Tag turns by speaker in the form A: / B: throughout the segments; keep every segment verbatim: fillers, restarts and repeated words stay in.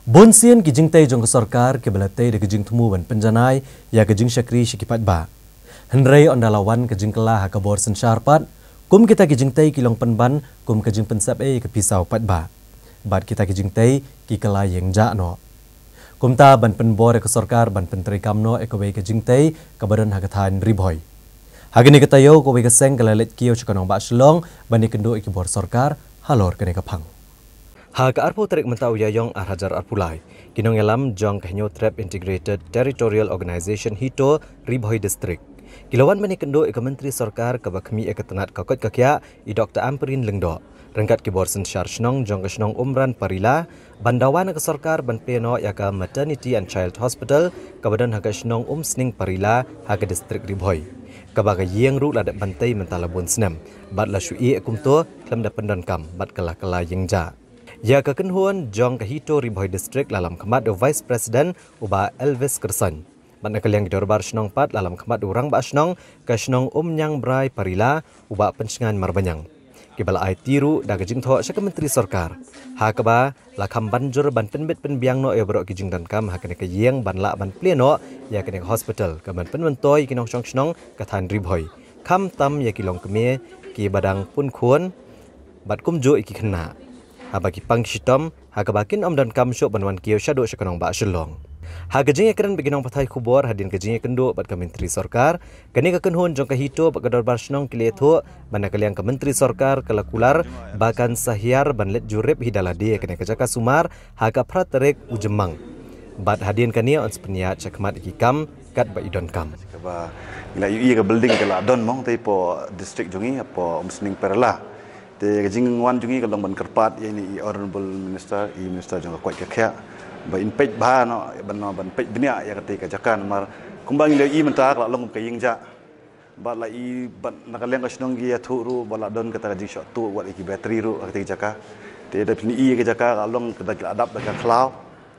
A: Bonsian kijing tay jong sarkar ke belatay de kijing temu ban penjanai ya kijing syakri shikipat ba. Henry ondalawan kijing kelah ka bor sen syarpat kum kita kijing tay kilong penban kum kijing pensap e ke pisau pat ba. Bad kita kijing tay ki kelah yang ja no. Kum ta ban penbor ke sarkar ban penteri kamno e ke we kijing tay ka badan hakathan riboy. Hagini katayo ko we ka seng kalalet kiyo chikanong ba shlong ban ikendo e ke bor sarkar halor kene ka phang. Ha ka arpo trek mentau yayong arhajar arpulai kinong elam jong kahnyo trap integrated territorial organization hito Riboy district kilawan mani kendo e menteri sarkar ka bakhmi e katanat kakot kakya i Doktor Amperin Lengdo rengkat ki borsen syar shnong jong kashnong umran parila bandawan ke sarkar ban peno ya ka maternity and child hospital ka badan ha kashnong umsning parila ha ka district Riboy ka baga yeng ru la bantai mentala bon snam bat la shui e kumto klam da pendan kam bat kala kala yeng ja. Ya kekenhuan jong kahito Riboy district lalam kemat do vice president uba Elvis Kersan. Mana kaliang dorbar shnong pat lalam kemat urang ba shnong ka shnong umnyang brai parila uba pencengan marbanyang. Kibala ai tiru da gejing tho syak menteri sarkar. Ha kaba la kham banjur ban penbit penbiang no e bro kijing dan kam ha kene ka yeng ban la ban pleno ya kene hospital ka ban penmentoi kinong shnong shnong ka than Riboy. Kham tam ya kilong keme ki badang pun khun bat kumjo iki khna. Habaki pang shitom hakabakin om dan kam syok banwan kiyo syado syakanong ba sylong ha gejing ekran beginong pathai khubor hadin gejing ekendo bat ka menteri sarkar kani ka kenhon jong ka hito ba kador barsnong kiletho bana kaliang ka menteri sarkar kalakular bakan sahyar banlet jurep hidaladi kani ka jaka sumar ha ka praterek ujemang bat hadin kania on speniat chakmat ikam kat ba idon kam
B: ba ila yu ka building ka la don mong tai po district jongi po umsning perla te gajing wan jungi kalong ban kerpat ini honorable minister i minister jong kwai kakya ba in pej ba no ban no ban pej bnia ya kate ka jakan mar kumbang le i menta ka long ka yingja ba la i ban nakaleng kasnong gi athu ru bala don kata gajing shot tu wat iki battery ru kate jaka te da pni i ka jaka ka long ka adap da ka cloud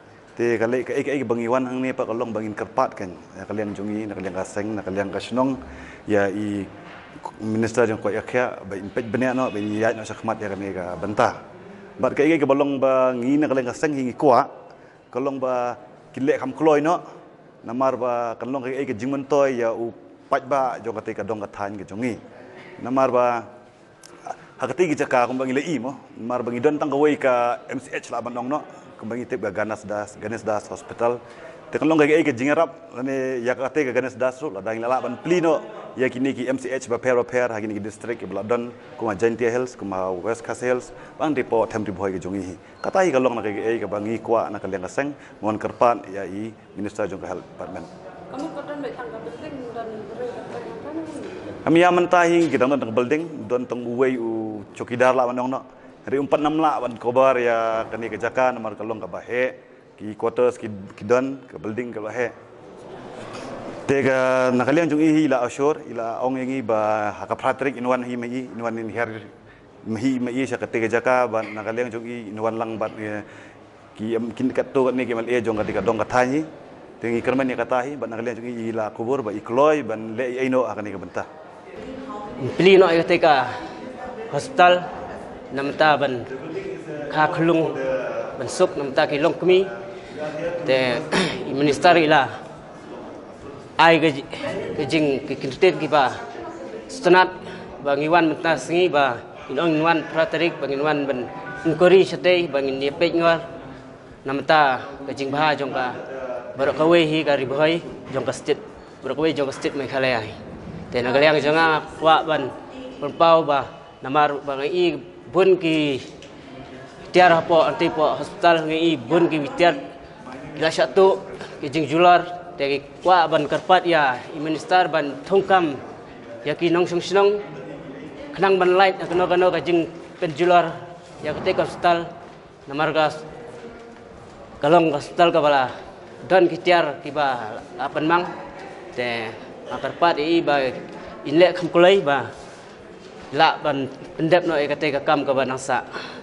B: te ka le ka ek bangi wan hang ne pa ka long bangin kerpat kan ya kaleng jungi nakaleng ka seng nakaleng kasnong ya i minister jong kwai akhya ba impej benya no ba yai no sakmat ya kami ka bantah bat ka ige ka balong ba ngi na kaleng ka seng hingi kwa kalong ba kile kham kloi no namar ba kalong ka ige jingman toy ya u paj ba jong ka te ka dong ka than ke jongi namar ba hakati gi jaka kum bangi le i mo namar bangi don tang ka wei ka M C H la banong no kum bangi tep ga ganas das ganes das hospital te kalong ka ige jingarap ne ya ka te ka ganes das ru la dang la ban plino ya kini ki M C H ba pair pair ha kini ki district ki Bladon kuma Jantia Hills kuma West Coast Hills bang depo them Riboy ki jongi katai ka long na ki e ka bangi kwa na ka leng seng mon kerpan ya i minister jong ka health department
C: kamu kodan be tangga building dan
B: kami ya mentahi kita don tang building don tang uwei u chokidar la manong no hari empat enam la ban kobar ya kani ka jaka nomor kalong ka bahe ki quarters ki don ka building ka bahe tega nakaliang jung ihi ila ashore ila ong yangi ba hakapratrik inwan hi mai inwan in her hi mai sya katega jaka ba nakaliang jung i inwan lang bat ki kin katto ni ki mal e jong katika dong kathani tengi kerman ni katahi ba nakaliang jung i ila kubur ba ikloi ban le aino akani ka benta
D: pili no katika hospital namta ban kha khulung ban sup namta ki long kumi te minister ila ai gajing kikintet ki ba stunat bangiwan mentas ngi ba inong wan praterik bangiwan ban inkori sate bangin ni pej ngor namta gajing bah jong ka barakawe hi ka Riboy jong ka state barakawe jong ka state Meghalaya te nagaliang jonga kwa ban pau ba namar bangi bun ki tiar po anti po hospital ngi bun ki tiar ila satu gajing jular dari kwa ban kerpat ya minister ban thongkam ya ki nong song kenang ban light kano kano kajing penjular ya ketika hospital namar gas kalong hospital ka bala don kitiar kiba apan mang te kerpat i ba inlek kham kulai ba la ban pendep no e ketika kam ka ban angsa